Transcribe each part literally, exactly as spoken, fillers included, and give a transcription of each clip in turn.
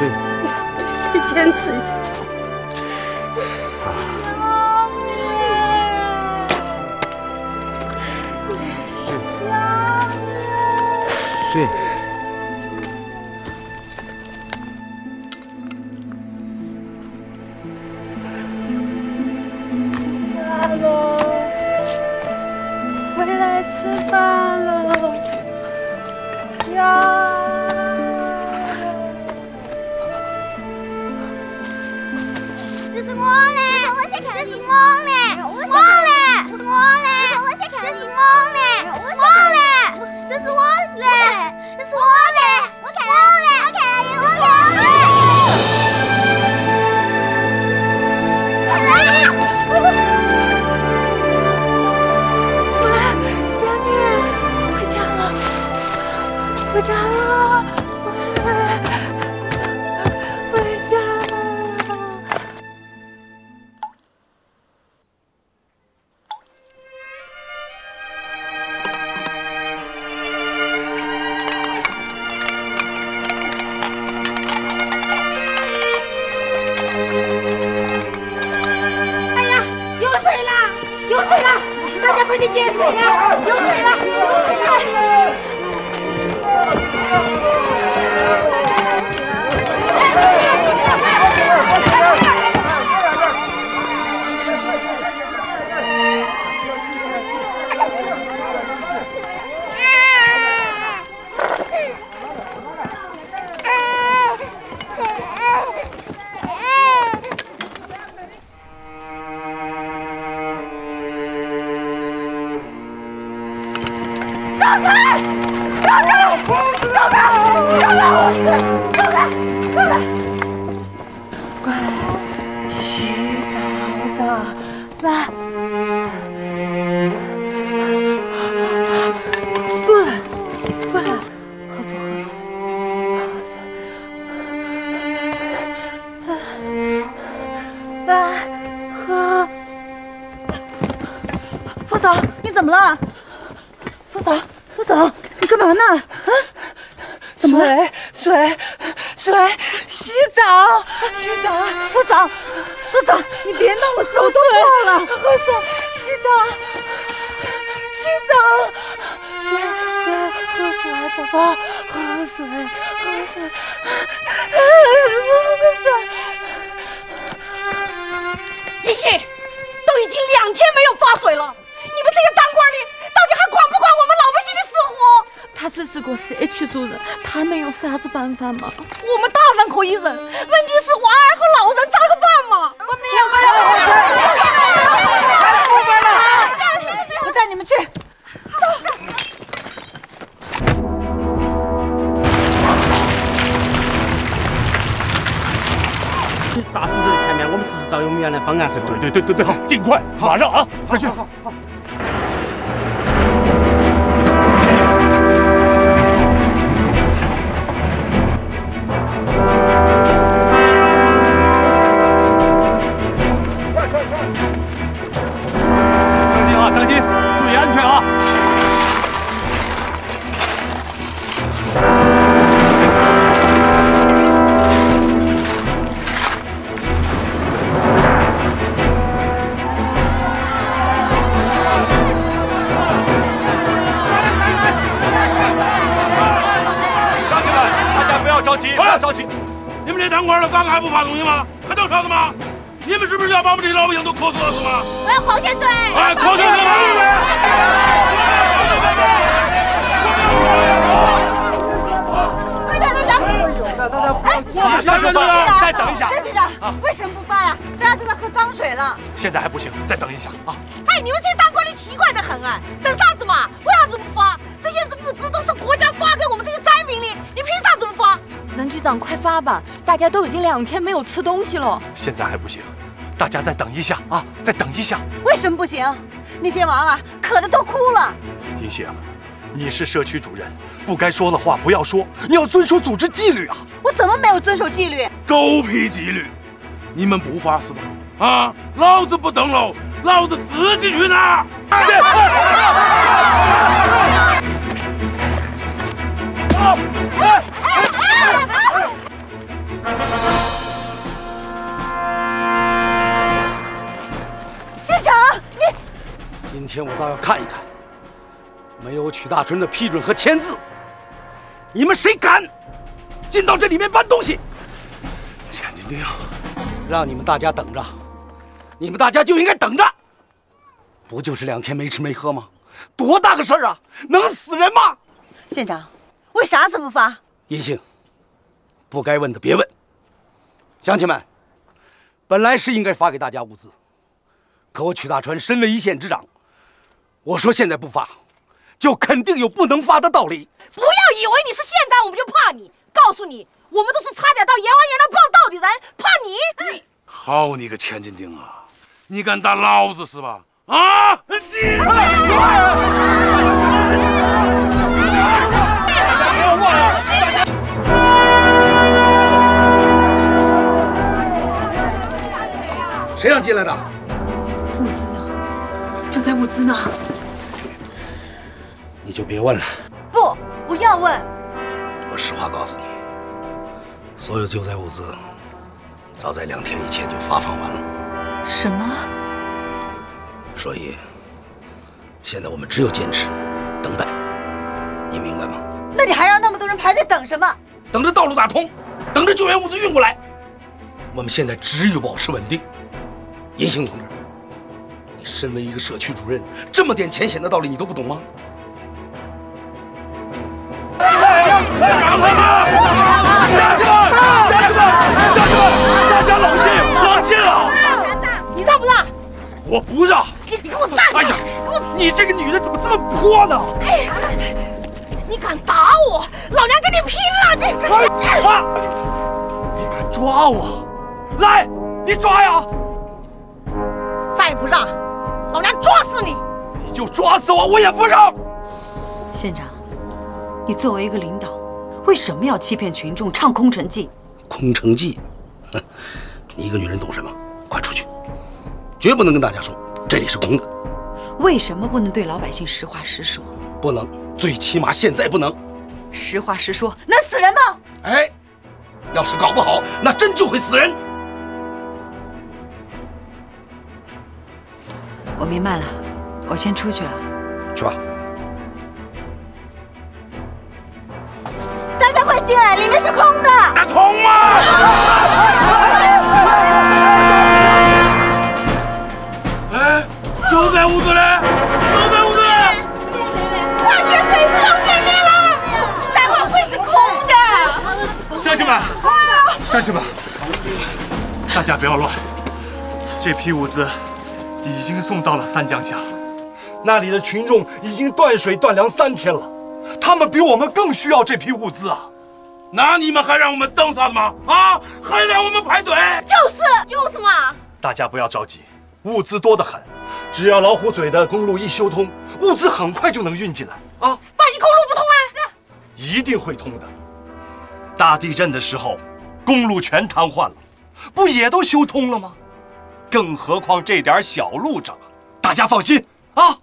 睡。 再坚持一下。 睡。睡。 吃饭了呀！ 这是我嘞，这是我嘞，我嘞，我嘞，这是我嘞，我嘞，这是我嘞，这是我嘞，我看我嘞，我看我嘞。 回家了，回家了。 哎呀，有水了，有水了！大家快去接水呀！有水了，有水了！ 怎么了，副嫂？副嫂，你干嘛呢？啊？怎么了？水，水，洗澡，洗澡。副嫂，副嫂，你别弄了，手都破了。喝水，洗澡，洗澡。水，水，喝水，宝宝，喝水，喝水，喝水。继续，都已经两天没有发水了。 你们这些当官的，到底还管不管我们老百姓的死活？ 他只是个社区主任，他能有啥子办法吗？ 我们大人可以忍，问题是娃儿和老人咋个办嘛？我没有，没有，我带你们去。 大石头的前面，我们是不是照我们原来方案？ 对对对对对，好，尽快，马上啊，快去！ 好，好。 当心，注意安全啊！上去了，大家不要着急，不要着急。 你们这当官的刚还不发东西吗？还等啥子吗？ 你们是不是要把我们这些老百姓都渴死了是吗？ 我要矿泉水！ 哎，矿泉水队长，队长！ 马上就发，再等一下。 队长，为什么不发呀？大家都在喝脏水了。 现在还不行，再等一下啊！ 哎，你们这些当官的奇怪得很啊！等啥子嘛？为啥子不发？这些物资都是国家发给我们这些灾民的，你凭啥子不发？ 任局长，快发吧！大家都已经两天没有吃东西了。 现在还不行，大家再等一下啊！再等一下。 为什么不行？那些娃娃渴得都哭了。 银杏，你是社区主任，不该说的话不要说，你要遵守组织纪律啊！ 我怎么没有遵守纪律？ 狗屁纪律！你们不发是吧？啊！老子不等喽，老子自己去拿。 哎哎哎！ 天我倒要看一看，没有曲大春的批准和签字，你们谁敢进到这里面搬东西？ 钱金定， 让你们大家等着，你们大家就应该等着。不就是两天没吃没喝吗？多大个事儿啊，能死人吗？ 县长，为啥子不发？ 银杏，不该问的别问。乡亲们，本来是应该发给大家物资，可我曲大川身为一县之长，我说现在不发，就肯定有不能发的道理。 不要以为你是县长，我们就怕你。告诉你，我们都是差点到阎王爷那报道的人，怕你？你好你个钱金定啊！你敢打老子是吧？啊！ 谁让进来的？ 物资呢？就在物资那。 你就别问了。 不，不要问。 我实话告诉你，所有救灾物资早在两天以前就发放完了。 什么？ 所以现在我们只有坚持等待，你明白吗？ 那你还让那么多人排队等什么？ 等着道路打通，等着救援物资运过来。我们现在只有保持稳定。银杏同志，你身为一个社区主任，这么点浅显的道理你都不懂吗？ 下去吧，下去吧，下去吧，下去吧！大家冷静，冷静啊！ 你让不让？ 我不让！ 你你给我站住！ 哎呀，你这个女的怎么这么泼呢？ 哎，你敢打我，老娘跟你拼了！这个， 你敢抓我？来，你抓呀！ 再不让，老娘抓死你！ 你就抓死我，我也不让！ 县长，你作为一个领导，为什么要欺骗群众，唱空城计？ 空城计，哼！你一个女人懂什么？快出去！绝不能跟大家说这里是空的。 为什么不能对老百姓实话实说？ 不能，最起码现在不能。 实话实说能死人吗？ 哎，要是搞不好，那真就会死人。 我明白了，我先出去了。 去吧。 大家快进来，里面是空的。 那冲嘛！哎，救灾物资嘞！救灾物资嘞！ 矿泉水不能给面了，再会会是空的。 乡亲们，乡亲们，大家不要乱。这批物资已经送到了三江下，那里的群众已经断水断粮三天了，他们比我们更需要这批物资啊！ 那你们还让我们等啥子吗？啊，还让我们排队？ 就是就是嘛！ 大家不要着急，物资多得很，只要老虎嘴的公路一修通，物资很快就能运进来啊！ 万一公路不通啊？ 一定会通的。大地震的时候，公路全瘫痪了，不也都修通了吗？更何况这点小路上，大家放心啊！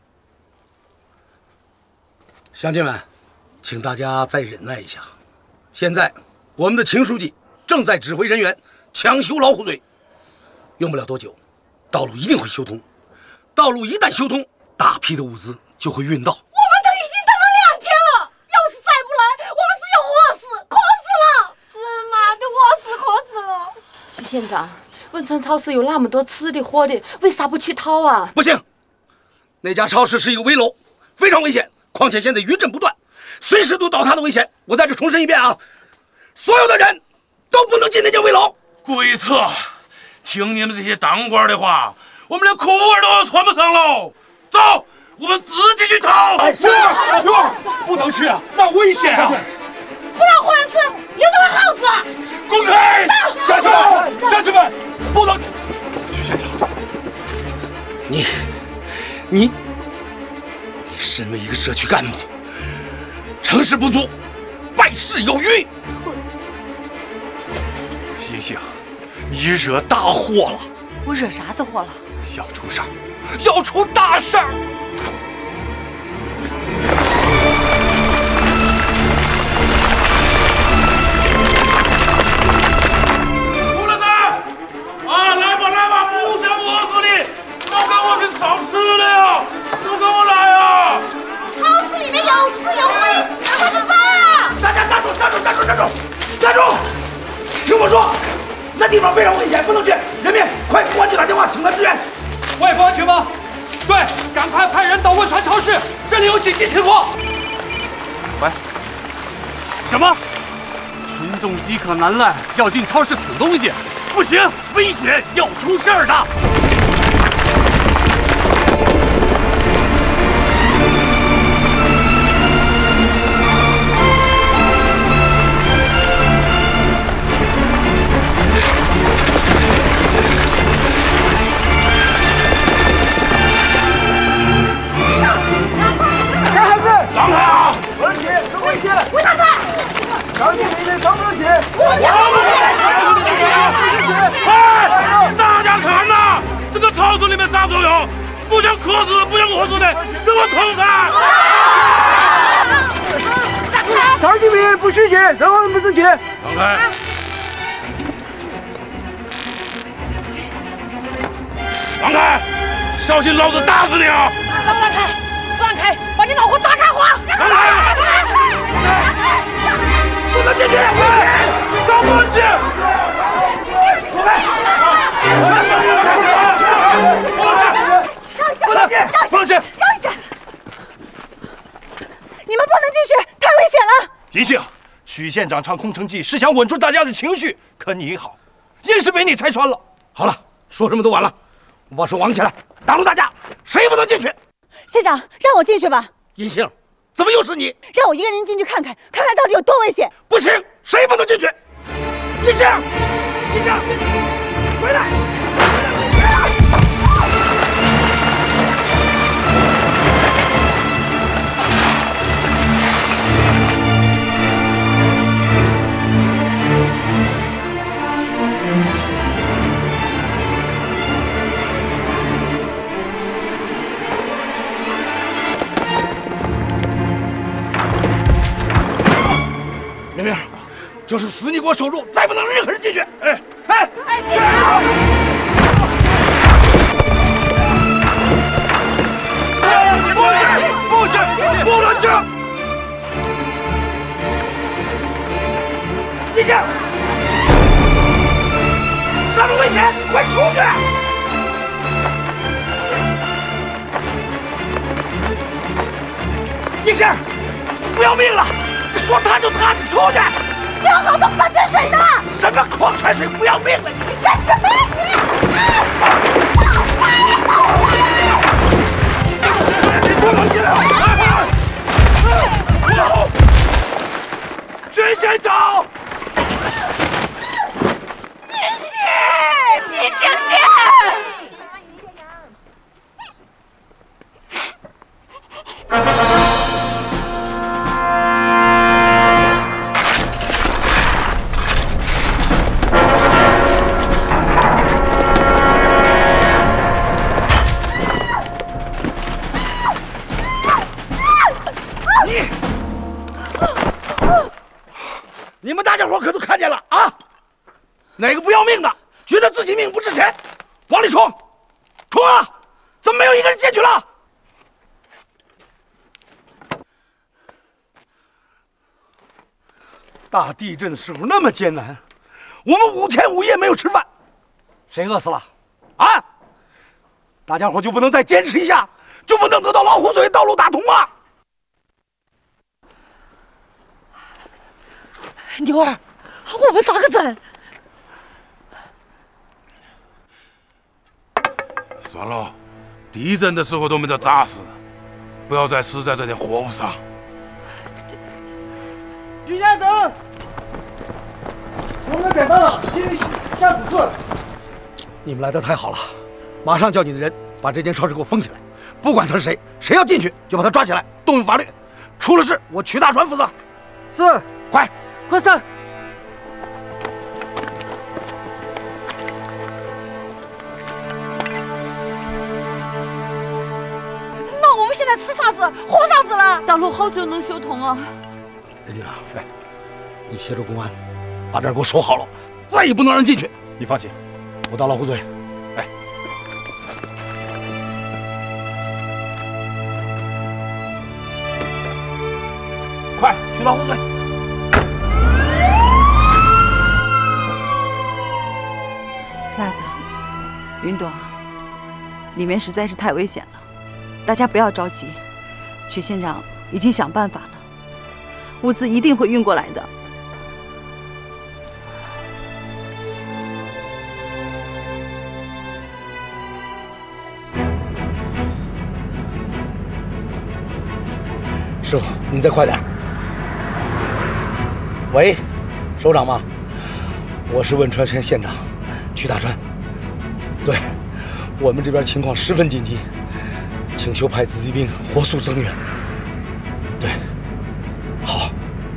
乡亲们，请大家再忍耐一下。现在，我们的秦书记正在指挥人员抢修老虎嘴，用不了多久，道路一定会修通。道路一旦修通，大批的物资就会运到。 我们都已经等了两天了，要是再不来，我们只有饿死、渴死了。是嘛？都饿死、渴死了。徐县长，汶川超市有那么多吃的喝的，为啥不去掏啊？ 不行，那家超市是一个危楼，非常危险。况且现在余震不断，随时都倒塌的危险。我在这重申一遍啊，所有的人都不能进那间危楼。 鬼策！听你们这些当官的话，我们连裤儿都穿不上喽。走，我们自己去掏。 哎，是，不能去啊，那危险啊！ 不让活人吃，有这个耗子啊！ 滚开！ 乡亲们，乡亲们，不能！徐县长，你，你，你身为一个社区干部，成事不足，败事有余。星星，你惹大祸了！ 我惹啥子祸了？ 要出事儿，要出大事儿！ 出来噻！啊，来吧来吧，不想饿死你，都给我去找吃的呀！ 我说，那地方非常危险，不能去。人民，快给公安局打电话，请他支援。 外公安局吗？对，赶快派人到汶川超市，这里有紧急情况。 喂， 什么？群众饥渴难耐，要进超市抢东西，不行，危险，要出事儿的。 让开啊！ 不能进，不能进！ 为啥子？ 张经理的上不能进！ 我讲不哎，大家看呐，这个超市里面啥都有，不想渴死、不想饿死的，给我冲上！ 张经理不许进，任何人不准进！ 让开！让开！小心老子打死你啊！ 让开！让开！把你脑壳砸开花！ 让开！不能进去！危险！都不能进！走开！ 让一下！ 不能进！ 让一下！ 不能进！ 让一下！你们不能进去，太危险了！ 银杏，曲县长唱空城计是想稳住大家的情绪，可你好，硬是被你拆穿了。 好了，说什么都晚了，我把手绑起来，挡住大家，谁也不能进去。 县长，让我进去吧。 银杏，怎么又是你？ 让我一个人进去看看，看看到底有多危险。 不行，谁也不能进去。银杏，银杏，回来！明明，这是死你给我守住，再不能让任何人进去！哎哎， 二县不行不行，不能进！银杏，站住危险，快出去！银杏，不要命了！ 说他就他，你出去！ 这有好多矿泉水呢！ 什么矿泉水？不要命了！ 你干什么呀你？ 你不能进来！军县长， 金星，你听见？ 你们大家伙可都看见了啊！哪个不要命的，觉得自己命不值钱，往里冲，冲啊！怎么没有一个人进去了？大地震的时候那么艰难，我们五天五夜没有吃饭，谁饿死了？啊！大家伙就不能再坚持一下，就不能得到老虎嘴道路大同吗？ 牛儿，我们咋个整？ 算了，地震的时候都没得砸死，不要再死在这点货物上。 徐先生，我们赶到了，请你下指示。 你们来的太好了，马上叫你的人把这间超市给我封起来，不管他是谁，谁要进去就把他抓起来，动用法律。出了事，我曲大川负责。 是， 快。 快上！ 那我们现在吃啥子，喝啥子了？ 道路好久能修通啊！ 任局长，来，你协助公安把这儿给我守好了，再也不能让人进去。 你放心， 我到老虎嘴。哎，快去老虎嘴！ 云朵，里面实在是太危险了，大家不要着急。曲县长已经想办法了，物资一定会运过来的。 师傅，您再快点。喂，首长吗？我是汶川县县长曲大川。对，我们这边情况十分紧急，请求派子弟兵火速增援。对，好，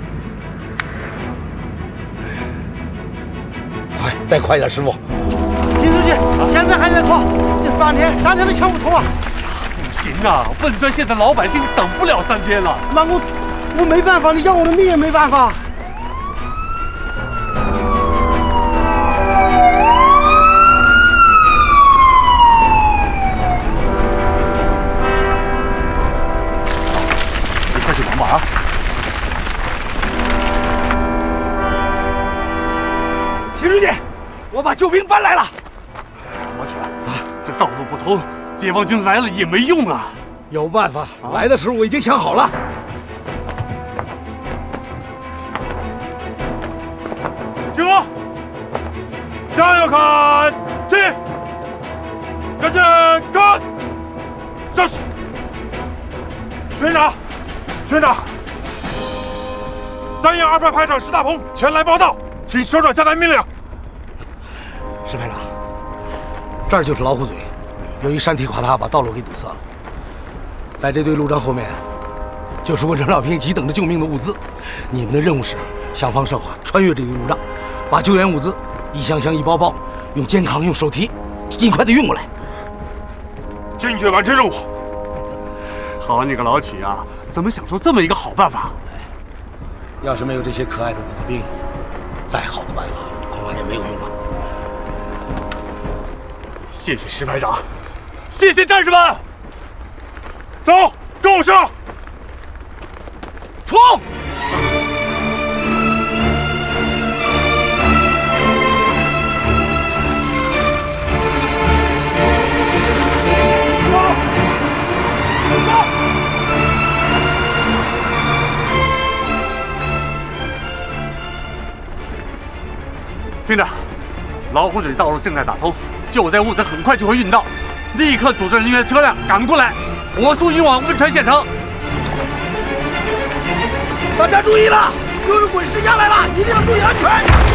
快，再快点，师傅。 林书记，现在还在拖，这半天三天都抢不通啊！ 不行啊，汶川县的老百姓等不了三天了。 那我我没办法，你要我的命也没办法。 我把救兵搬来了。我去啊，这道路不通，解放军来了也没用啊。 有办法，来的时候我已经想好了。 集合，向右看齐，向前看，上去。区院长，区院长，三营二排排长石大鹏前来报道，请首长下达命令。 石排长，这儿就是老虎嘴，由于山体垮塌，把道路给堵塞了。在这堆路障后面，就是汶川老百姓急等着救命的物资。你们的任务是想方设法穿越这堆路障，把救援物资一箱箱、一包包，用肩扛、用手提，尽快的运过来。 坚决完成任务。 好你个老曲啊，怎么想出这么一个好办法？ 要是没有这些可爱的子弟兵，再好的办法恐怕也没有用了。 谢谢石排长，谢谢战士们。 走，跟我上！ 冲！厅长，老虎水道路正在打通，救灾物资很快就会运到，立刻组织人员车辆赶过来，火速运往汶川县城。 大家注意了，又有滚石下来了，一定要注意安全。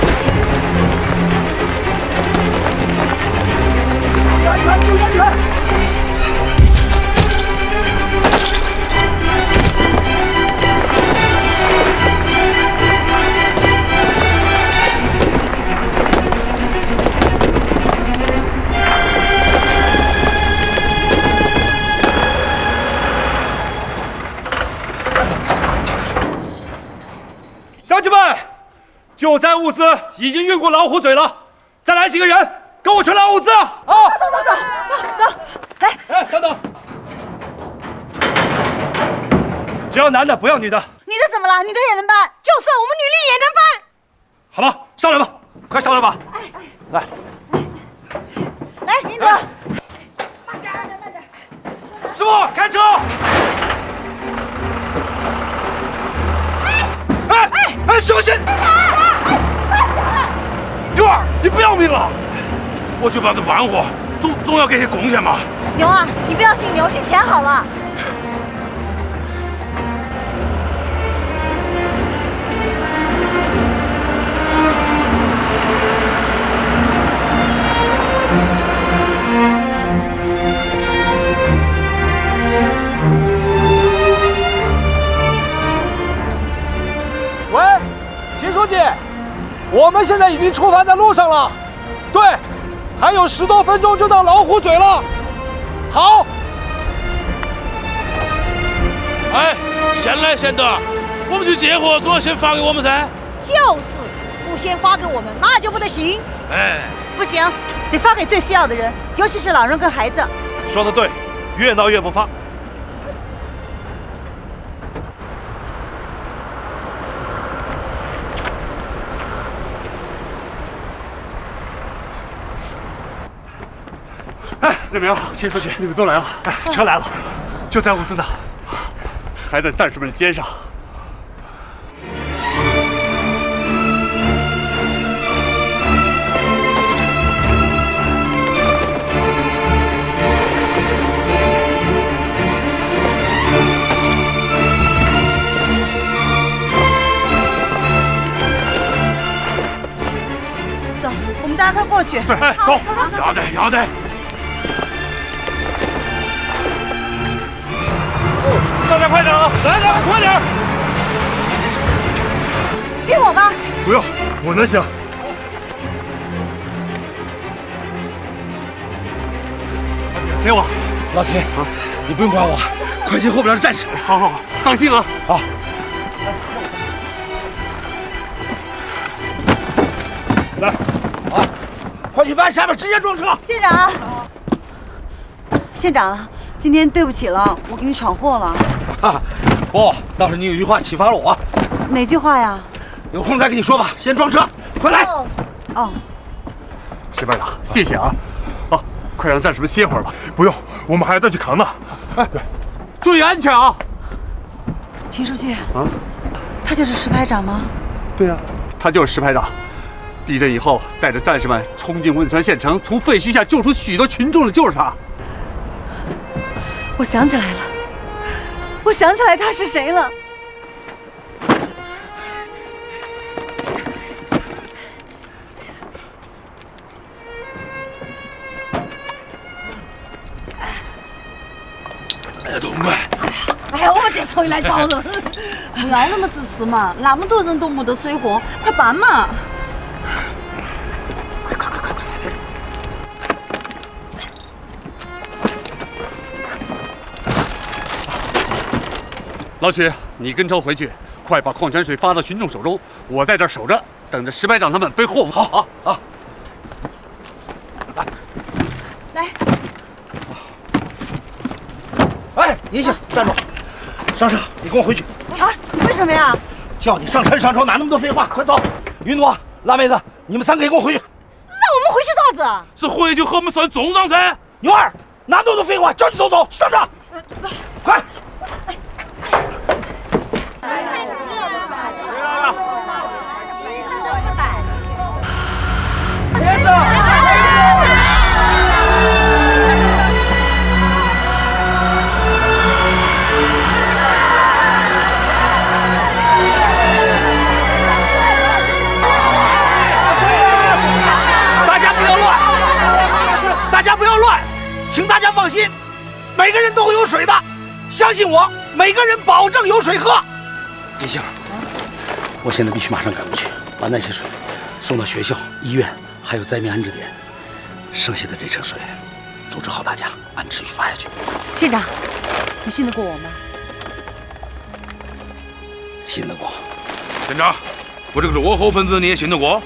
安全，注意安全。 乡亲们，救灾物资已经运过老虎嘴了，再来几个人跟我去拿物资啊！ 走走走走走，来， 哎，等等，只要男的，不要女的。 你的怎么了？你的也能搬，就算我们女力也能搬。 好吧，上来吧，快上来吧。 哎哎， 来， 来，云朵，慢点，慢点，慢点。 师傅，开车！哎哎哎，小心！牛儿，你不要命了？ 我去把这搬货，总总要给些贡献嘛。 牛儿，你不要姓牛，姓钱好了。 喂，秦书记，我们现在已经出发在路上了。对，还有十多分钟就到老虎嘴了。好。 哎，先来先得，我们去接货，总要先发给我们噻。 就是，不先发给我们，那就不得行。 哎， 不行，得发给最需要的人，尤其是老人跟孩子。 说得对，越闹越不发。 任明、秦书记，你们都来了，哎，车来了，就在屋子呢，还在战士们肩上。 大家快过去！ 对，走， 要得，要得。 大家快点啊！来点，快点！ 给我吧。 不用，我能行。给我， 老秦，啊，你不用管我，快接后边的战士。 好好好，当心啊！ 好。 来，啊，快去班下面直接装车。 县长，县长，今天对不起了，我给你闯祸了。 啊，不，倒是你有句话启发了我。 哪句话呀？ 有空再跟你说吧，先装车，快来。 哦。哦。 石班长，谢谢啊。啊，快让战士们歇会儿吧。不用，我们还要再去扛呢。哎，对，注意安全啊。 秦书记。啊。他就是石排长吗？ 对呀、啊，他就是石排长。 地震以后，带着战士们冲进汶川县城，从废墟下救出许多群众的就是他。 我想起来了，我想起来他是谁了。 哎呀，痛快！ 哎呀，我这回来早了。不要那么自私嘛，那么多人都没得水喝，快办嘛！ 老许，你跟车回去，快把矿泉水发到群众手中。我在这儿守着，等着石排长他们背货物。 好，好，好。来， 来。 哎，银杏，站住！上车，你跟我回去。 啊？为什么呀？ 叫你上车上车，哪那么多废话？快走！云朵、辣妹子，你们三个也跟我回去。 让我们回去咋子？ 是回去和我们算总账噻。 牛二，哪那么多废话？叫你走走，上车！快！ 茄子！大家不要乱！大家不要乱！请大家放心，每个人都会有水的，相信我，每个人保证有水喝。银杏，我现在必须马上赶过去，把那些水送到学校、医院。 还有灾民安置点，剩下的这车水，组织好大家按秩序发下去。 县长，你信得过我吗？ 信得过。 县长，我这个落后分子你也信得过？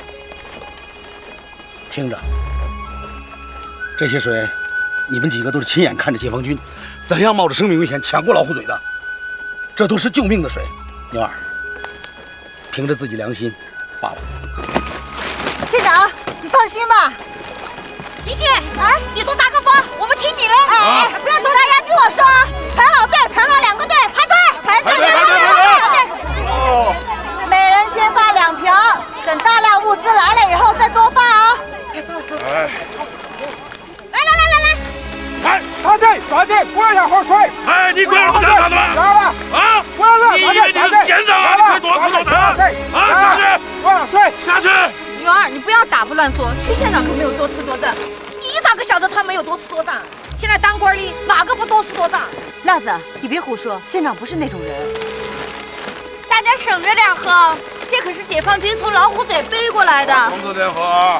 听着，这些水，你们几个都是亲眼看着解放军怎样冒着生命危险抢过老虎嘴的，这都是救命的水。牛二，凭着自己良心罢了。 县长，你放心吧。一切，哎，你说咋个发，我们听你的。哎，不要说，大家听我说，排好队，排好两个队，排队，排队，排队，排队，排队。哦。每人先发两瓢，等大量物资来了以后再多发啊。 哎。 来来来来来。 来， 插队，插队，不要让喝水。 哎，你快让我干啥子嘛？ 来了。 啊！ 不要让， 你以为你是县长啊？你快多吃多餐。啊，下去。 不要水， 下去。 牛二，你不要打胡乱说，区县长可没有多吃多占，你咋个晓得他没有多吃多占？现在当官的哪个不多吃多占？辣子，你别胡说，县长不是那种人。 大家省着点喝，这可是解放军从老虎嘴背过来的。 省着点喝啊！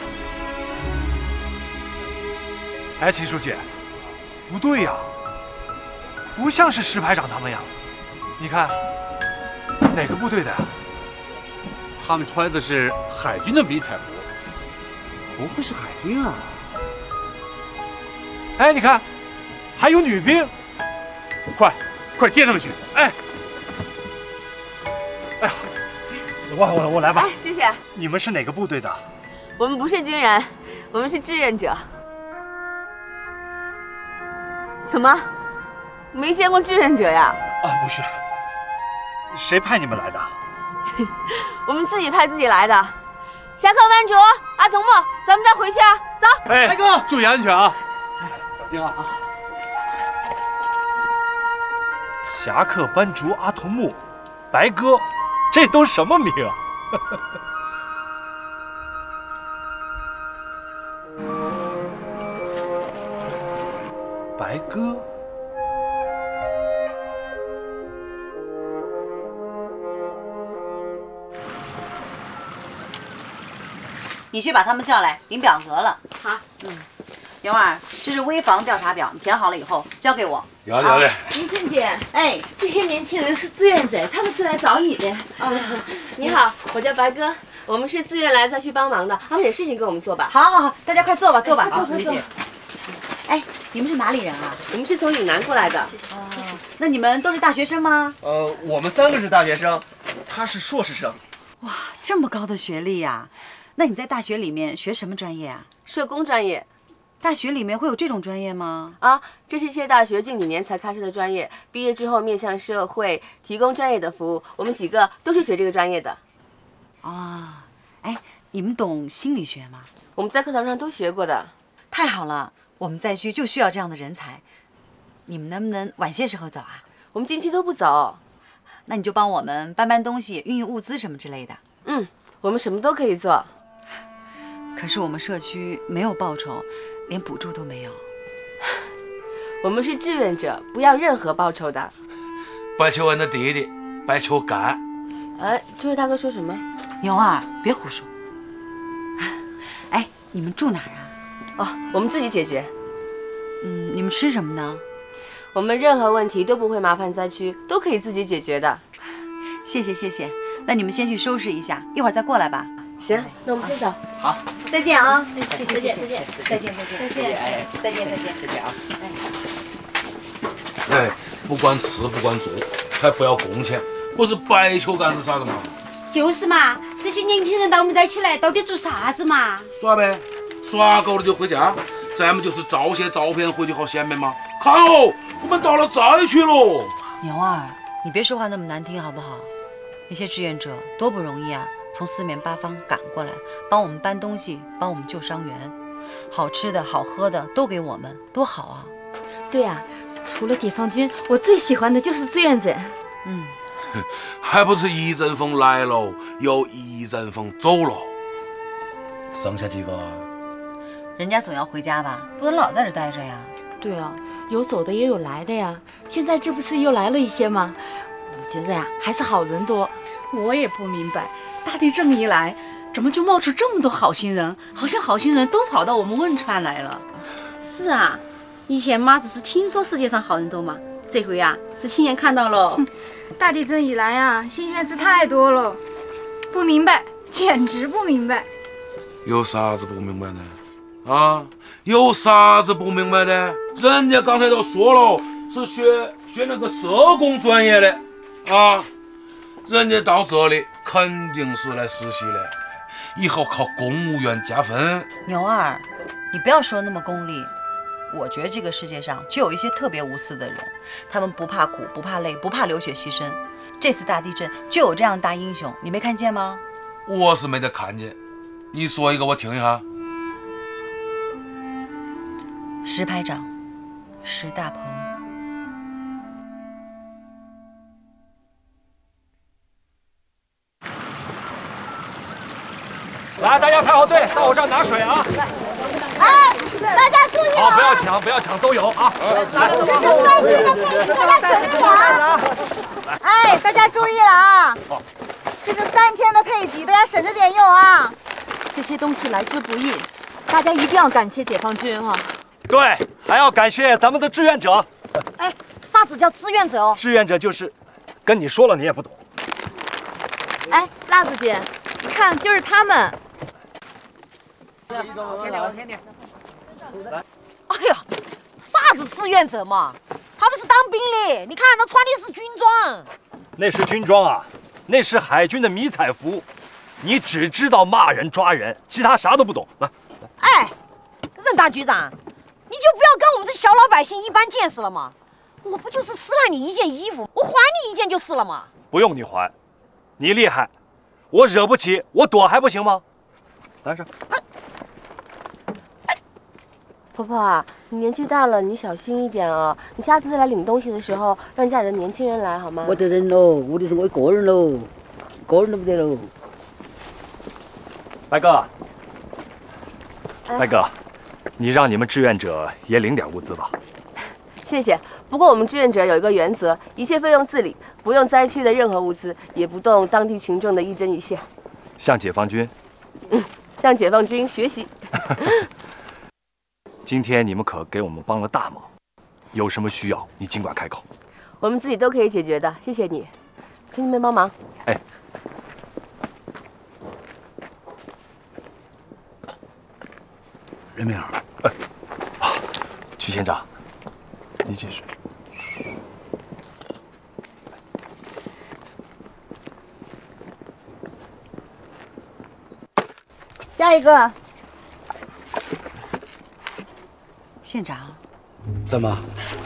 哎，秦书记，不对呀，不像是石排长他们呀。你看，哪个部队的呀？ 他们穿的是海军的迷彩服，不会是海军啊？ 哎，你看，还有女兵， 快，快接他们去！哎，哎呀，我我我来吧。 哎，谢谢。 你们是哪个部队的？ 我们不是军人，我们是志愿者。 怎么，没见过志愿者呀？ 啊，不是，谁派你们来的？ 我们自己派自己来的。侠客班主，阿童木，咱们再回去啊，走。 哎， 白哥， 注意安全啊！ 小心啊！侠客班主阿童木，白哥，这都什么名啊？白鸽， 你去把他们叫来领表格了。 好。 嗯，牛儿，这是危房调查表，你填好了以后交给我。 要得要得。 林青姐， 哎， 这些年轻人是志愿者，他们是来找你的。啊，你好，我叫白鸽，我们是自愿来灾区帮忙的，安排点事情给我们做吧。 好，好，好，大家快坐吧，坐吧。 好，理解。 哎，你们是哪里人啊？ 我们是从岭南过来的。 哦，那你们都是大学生吗？ 呃，我们三个是大学生，他是硕士生。 哇，这么高的学历呀！那你在大学里面学什么专业啊？ 社工专业。 大学里面会有这种专业吗？ 啊，这是谢大学近几年才开设的专业，毕业之后面向社会提供专业的服务。我们几个都是学这个专业的。 啊，哎，你们懂心理学吗？ 我们在课堂上都学过的。 太好了，我们灾区就需要这样的人才。你们能不能晚些时候走啊？ 我们近期都不走。 那你就帮我们搬搬东西、运运物资什么之类的。 嗯，我们什么都可以做。 可是我们社区没有报酬，连补助都没有。 我们是志愿者，不要任何报酬的。 白求恩的弟弟，白求干。 哎，这位大哥说什么？ 牛儿，别胡说。哎，你们住哪儿啊？ 哦，我们自己解决。 嗯，你们吃什么呢？ 我们任何问题都不会麻烦灾区，都可以自己解决的。 谢谢谢谢，那你们先去收拾一下，一会儿再过来吧。 行，那我们先走。 好， 再见啊！谢谢谢谢， 再见再见再见再见，哎，再见再见再见啊！ 哎，不管吃不管住，还不要工钱，不是白求干是啥子嘛？ 就是嘛，这些年轻人到我们灾区来，到底做啥子嘛？ 耍呗，耍够了就回家。咱们就是照些照片回去好显摆嘛。看哦，我们到了灾区喽。 牛儿，你别说话那么难听好不好？那些志愿者多不容易啊，从四面八方赶过来，帮我们搬东西，帮我们救伤员，好吃的好喝的都给我们，多好啊！ 对啊，除了解放军，我最喜欢的就是志愿者。 嗯， 还不是一阵风来喽，又一阵风走喽。剩下几个？ 人家总要回家吧，不能老在这待着呀。 对啊，有走的也有来的呀。现在这不是又来了一些吗？我觉得呀，还是好人多。 我也不明白，大地震一来，怎么就冒出这么多好心人？好像好心人都跑到我们汶川来了。 是啊，以前嘛只是听说世界上好人多嘛，这回啊是亲眼看到了。 大地震以来啊，新鲜事太多了，不明白，简直不明白。 有啥子不明白的？啊，有啥子不明白的？人家刚才都说了，是学学那个社工专业的啊，人家到这里肯定是来实习的，以后考公务员加分。 牛儿，你不要说那么功利。我觉得这个世界上就有一些特别无私的人，他们不怕苦，不怕累，不怕流血牺牲。这次大地震就有这样的大英雄，你没看见吗？ 我是没得看见，你说一个我听一下。 石排长，石大鹏。 来，大家排好队，到我这儿拿水啊！ 哎，大家注意好，不要抢，不要抢，都有啊！来， 这是灾区的配置，大家省着点啊！哎，大家注意了啊！这是三天的配给，大家省着点用啊！ 这些东西来之不易，大家一定要感谢解放军啊！ 对，还要感谢咱们的志愿者。 哎，啥子叫志愿者哦？ 志愿者就是，跟你说了你也不懂。 哎，辣子姐，你看，就是他们。 前点，往前点。哎呀，啥子志愿者嘛？他们是当兵的，你看他穿的是军装。 那是军装啊，那是海军的迷彩服。你只知道骂人抓人，其他啥都不懂。来， 哎，任大局长，你你就不要跟我们这小老百姓一般见识了嘛！我不就是撕烂你一件衣服，我还你一件就是了嘛！ 不用你还，你厉害，我惹不起，我躲还不行吗？来上。 婆婆啊，你年纪大了，你小心一点啊！你下次再来领东西的时候，让家里的年轻人来好吗？ 我的人喽，我的是我一个人喽，个人都不得喽。 白哥，白哥，你让你们志愿者也领点物资吧。 谢谢。不过我们志愿者有一个原则，一切费用自理，不用灾区的任何物资，也不动当地群众的一针一线。 向解放军， 嗯，向解放军学习。 今天你们可给我们帮了大忙，有什么需要你尽管开口， 我们自己都可以解决的。谢谢你，请你们帮忙。 哎， 任明， 呃，啊，曲县长，你这是？ 下一个。县长， 怎么？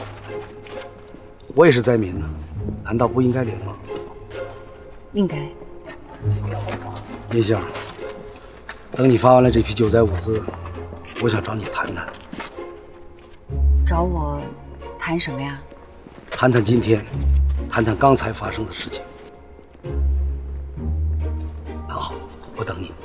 我也是灾民呢，难道不应该领吗？ 应该。 银杏，等你发完了这批救灾物资，我想找你谈谈。 找我谈什么呀？ 谈谈今天，谈谈刚才发生的事情。那好，我等你。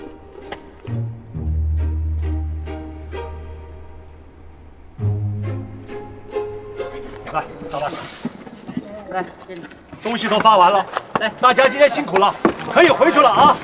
来，老板， 来， 东西都发完了，来，大家今天辛苦了，可以回去了啊。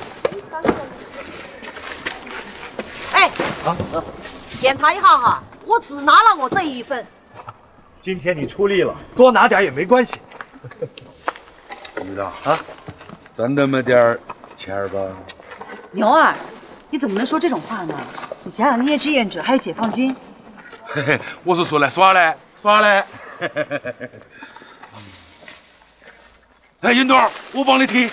哎，啊，检查一下哈，我只拿了我这一份。 今天你出力了，多拿点也没关系。 局长啊，真那么点钱吧？ 牛儿，你怎么能说这种话呢？你想想那些志愿者还有解放军。 嘿嘿，我是说来耍嘞，耍嘞。哎，银朵，我帮你提。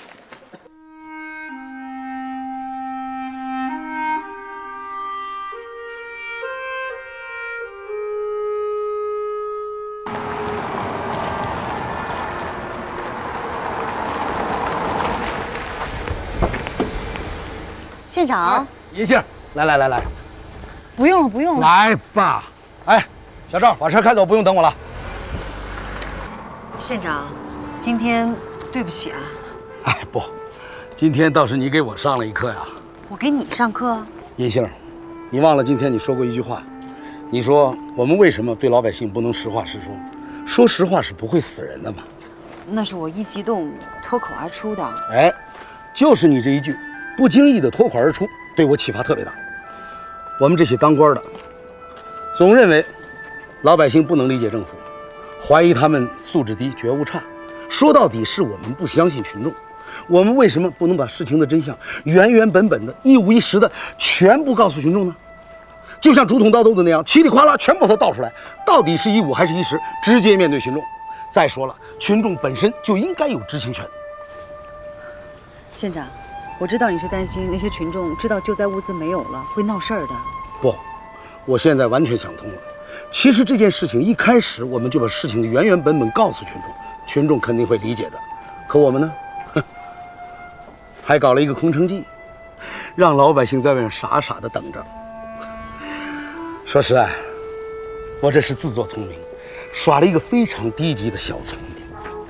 县长， 银杏，来来来来， 不用了不用了， 来吧。哎，小赵，把车开走，不用等我了。 县长，今天对不起啊。 哎，不，今天倒是你给我上了一课呀。 我给你上课？ 银杏，你忘了今天你说过一句话，你说我们为什么对老百姓不能实话实说？说实话是不会死人的嘛。 那是我一激动脱口而出的。 哎，就是你这一句不经意的脱口而出，对我启发特别大。我们这些当官的，总认为老百姓不能理解政府，怀疑他们素质低、觉悟差。说到底是我们不相信群众。我们为什么不能把事情的真相原原本本的、一五一十的全部告诉群众呢？就像竹筒倒豆子那样，稀里哗啦全把它倒出来，到底是一五还是一十，直接面对群众。再说了，群众本身就应该有知情权。 县长，我知道你是担心那些群众知道救灾物资没有了会闹事儿的。 不，我现在完全想通了。其实这件事情一开始我们就把事情的原原本本告诉群众，群众肯定会理解的。可我们呢，哼，还搞了一个空城计，让老百姓在外面傻傻的等着。说实在，我这是自作聪明，耍了一个非常低级的小聪明。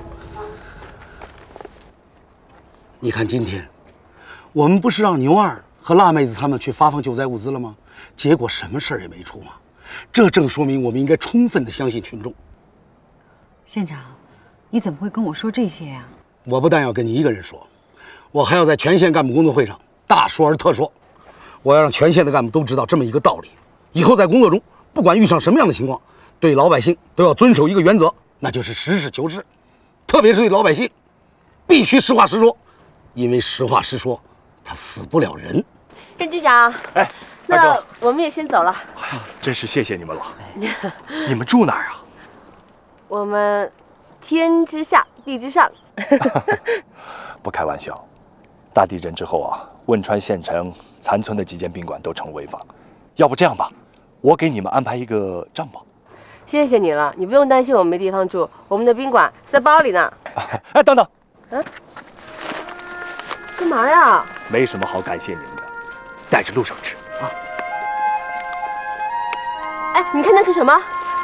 你看今天，我们不是让牛二和辣妹子他们去发放救灾物资了吗？结果什么事儿也没出嘛。这正说明我们应该充分的相信群众。 县长，你怎么会跟我说这些呀？ 我不但要跟你一个人说，我还要在全县干部工作会上大说而特说。我要让全县的干部都知道这么一个道理：以后在工作中，不管遇上什么样的情况，对老百姓都要遵守一个原则，那就是实事求是。特别是对老百姓，必须实话实说，因为实话实说，他死不了人。 任局长， 哎， 那我们也先走了。 哎呀，真是谢谢你们了。你们住哪儿啊？ 我们天之下，地之上。 不开玩笑，大地震之后啊，汶川县城残存的几间宾馆都成了违法。要不这样吧，我给你们安排一个帐篷， 谢谢你了，你不用担心我们没地方住，我们的宾馆在包里呢。 哎，等等， 嗯，干嘛呀？ 没什么好感谢你们的，带着路上吃啊。 哎，你看那是什么？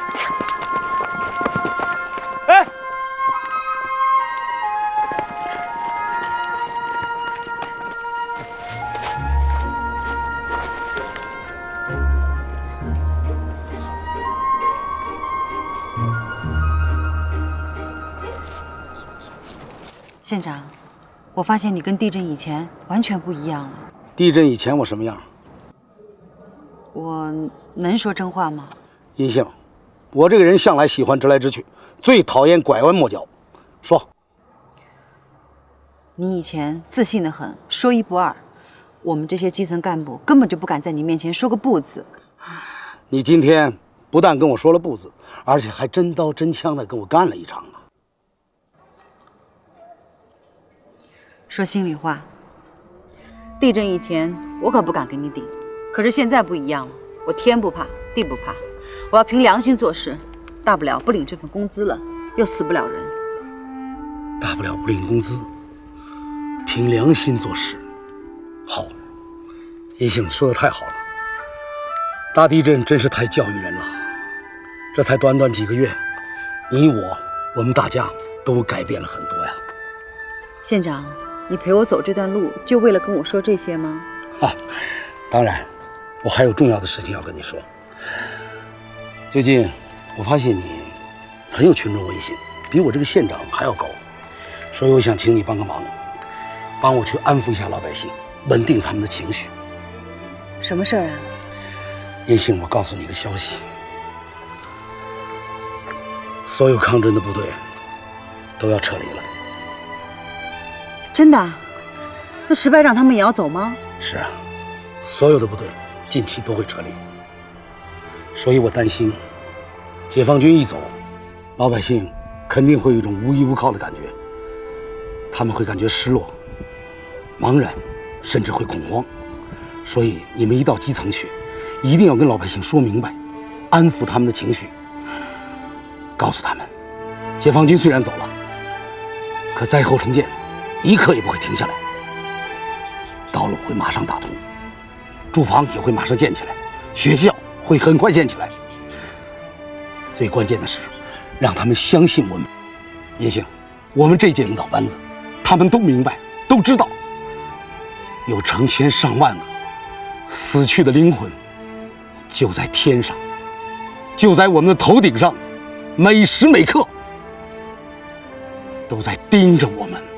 哎。 县长，我发现你跟地震以前完全不一样了。 地震以前我什么样？ 我能说真话吗？ 银杏，我这个人向来喜欢直来直去，最讨厌拐弯抹角。说， 你以前自信得很，说一不二，我们这些基层干部根本就不敢在你面前说个不字。 你今天不但跟我说了不字，而且还真刀真枪的跟我干了一场啊！ 说心里话，地震以前我可不敢跟你顶，可是现在不一样了，我天不怕地不怕，我要凭良心做事，大不了不领这份工资了，又死不了人。 大不了不领工资，凭良心做事。好，银杏说的太好了，大地震真是太教育人了。这才短短几个月，你我我们大家都改变了很多呀。 县长，你陪我走这段路，就为了跟我说这些吗？ 啊，当然，我还有重要的事情要跟你说。最近我发现你很有群众威信，比我这个县长还要高，所以我想请你帮个忙，帮我去安抚一下老百姓，稳定他们的情绪。 什么事儿啊？ 银杏，我告诉你一个消息，所有抗震的部队都要撤离了。 真的？那石排长他们也要走吗？ 是啊，所有的部队近期都会撤离，所以我担心，解放军一走，老百姓肯定会有一种无依无靠的感觉，他们会感觉失落、茫然，甚至会恐慌。所以你们一到基层去，一定要跟老百姓说明白，安抚他们的情绪，告诉他们，解放军虽然走了，可灾后重建一刻也不会停下来，道路会马上打通，住房也会马上建起来，学校会很快建起来。最关键的是，让他们相信我们。银杏，我们这届领导班子，他们都明白，都知道，有成千上万个死去的灵魂，就在天上，就在我们的头顶上，每时每刻都在盯着我们。